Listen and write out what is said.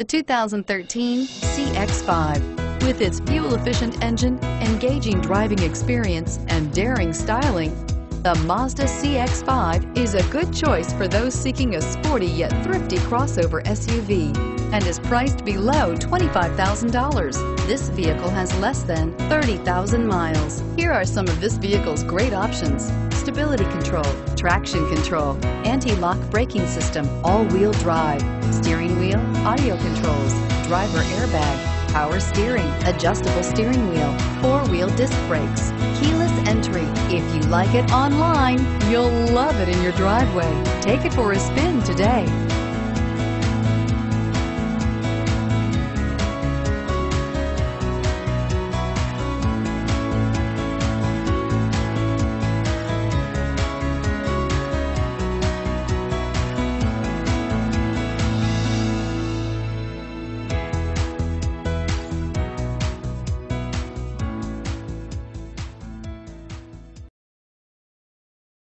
2013 CX-5. With its fuel-efficient engine, engaging driving experience, and daring styling, the Mazda CX-5 is a good choice for those seeking a sporty yet thrifty crossover SUV and is priced below $25,000. This vehicle has less than 30,000 miles. Here are some of this vehicle's great options: stability control, traction control, anti-lock braking system, all-wheel drive, steering wheel audio controls, driver airbag, power steering, adjustable steering wheel, four-wheel disc brakes, keyless entry. If you like it online, you'll love it in your driveway. Take it for a spin today.